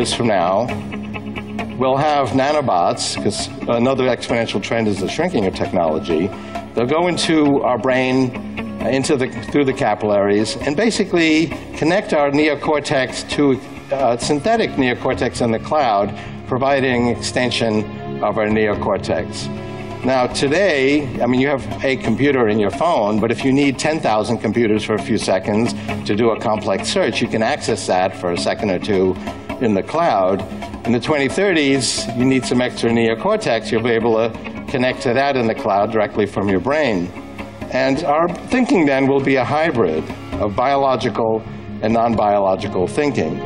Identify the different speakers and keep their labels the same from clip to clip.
Speaker 1: years from now, we'll have nanobots, because another exponential trend is the shrinking of technology. They'll go into our brain, through the capillaries, and basically connect our neocortex to synthetic neocortex in the cloud, providing extension of our neocortex. Now today, I mean, you have a computer in your phone, but if you need 10,000 computers for a few seconds to do a complex search, you can access that for a second or two in the cloud. In the 2030s, you need some extra neocortex. You'll be able to connect to that in the cloud directly from your brain. And our thinking then will be a hybrid of biological and non-biological thinking.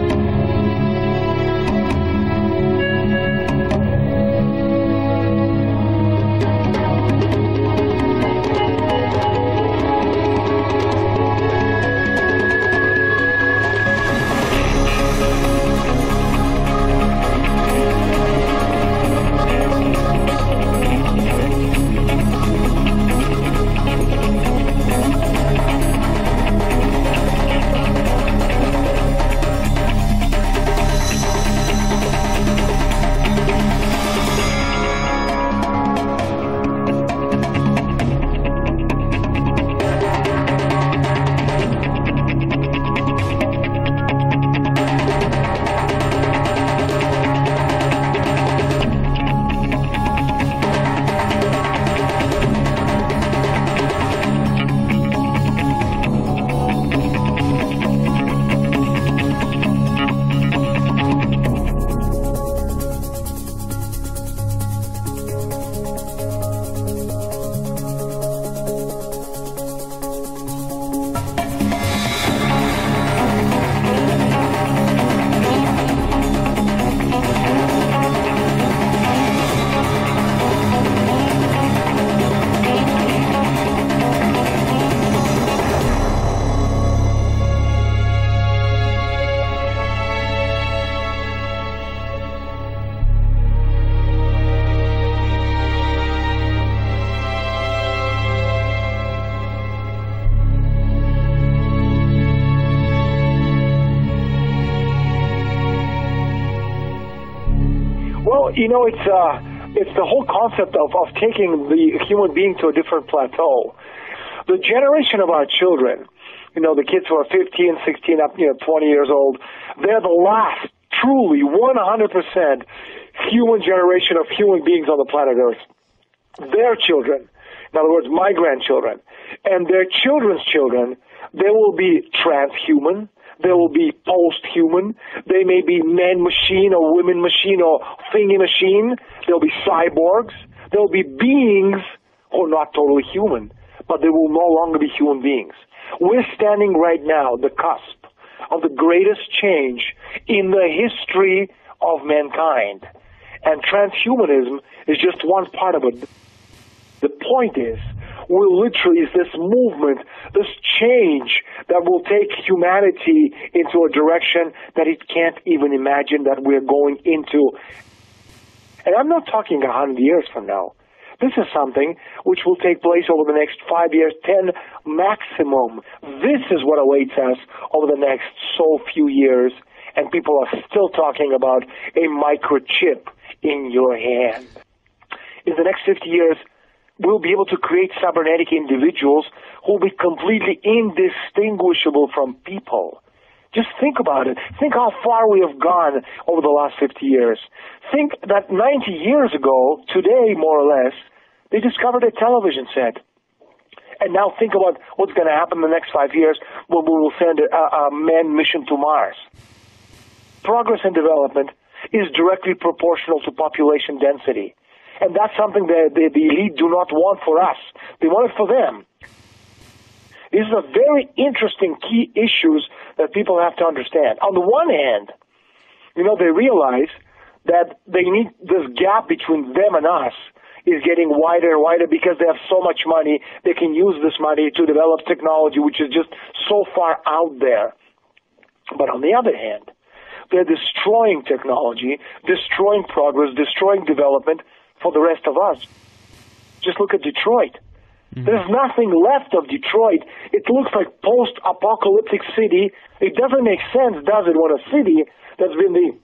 Speaker 2: You know, it's the whole concept of taking the human being to a different plateau. The generation of our children, you know, the kids who are 15, 16, up, 20 years old, they're the last, truly, 100% human generation of human beings on the planet Earth. Their children, in other words, my grandchildren, and their children's children, they will be transhuman. They will be post-human. They may be man-machine or women-machine or thingy-machine. They'll be cyborgs. They'll be beings who are not totally human, but they will no longer be human beings. We're standing right now, the cusp of the greatest change in the history of mankind. And transhumanism is just one part of it. The point is, is this movement, this change that will take humanity into a direction that it can't even imagine that we're going into. And I'm not talking 100 years from now. This is something which will take place over the next 5 years, 10 maximum. This is what awaits us over the next so few years, and people are still talking about a microchip in your hand. In the next 50 years, we'll be able to create cybernetic individuals who will be completely indistinguishable from people. Just think about it. Think how far we have gone over the last 50 years. Think that 90 years ago, today more or less, they discovered a television set. And now think about what's going to happen in the next 5 years when we will send a manned mission to Mars. Progress and development is directly proportional to population density. And that's something that the elite do not want for us. They want it for them. These are very interesting key issues that people have to understand. On the one hand, they realize that they need this gap between them and us is getting wider and wider because they have so much money. They can use this money to develop technology which is just so far out there. But on the other hand, they're destroying technology, destroying progress, destroying development for the rest of us. Just look at Detroit. Mm-hmm. There's nothing left of Detroit. It looks like post-apocalyptic city. It doesn't make sense, does it, when a city that's been the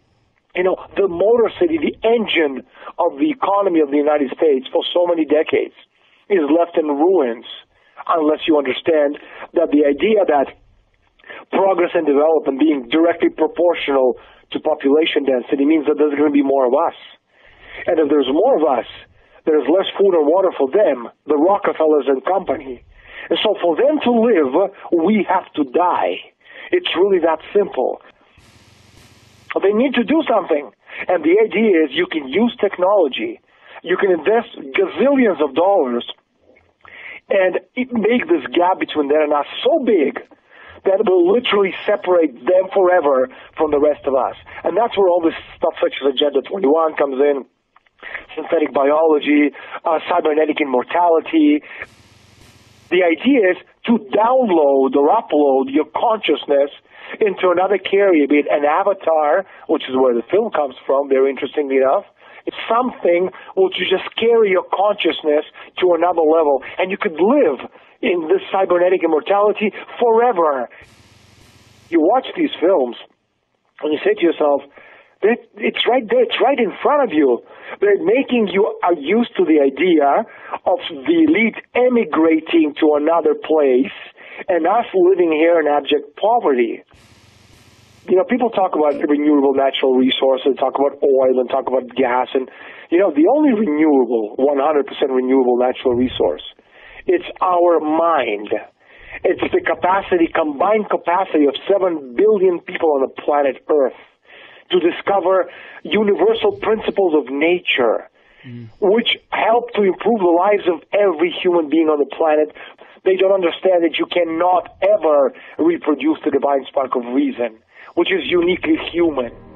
Speaker 2: the motor city, the engine of the economy of the United States for so many decades is left in ruins unless you understand that the idea that progress and development being directly proportional to population density means that there's going to be more of us. And if there's more of us, there's less food and water for them, the Rockefellers and company. And so for them to live, we have to die. It's really that simple. They need to do something. And the idea is you can use technology. You can invest gazillions of dollars and make this gap between them and us so big that it will literally separate them forever from the rest of us. And that's where all this stuff such as Agenda 21 comes in, synthetic biology, cybernetic immortality. The idea is to download or upload your consciousness into another carrier, be it an avatar, which is where the film comes from, very interestingly enough. It's something which you just carry your consciousness to another level, and you could live in this cybernetic immortality forever. You watch these films, and you say to yourself, it's right there, it's right in front of you. They're making you are used to the idea of the elite emigrating to another place and us living here in abject poverty. People talk about renewable natural resources, talk about oil, and talk about gas, and, the only renewable, 100% renewable natural resource, it's our mind. It's the combined capacity of 7 billion people on the planet Earth to discover universal principles of nature, which help to improve the lives of every human being on the planet. They don't understand that you cannot ever reproduce the divine spark of reason, which is uniquely human.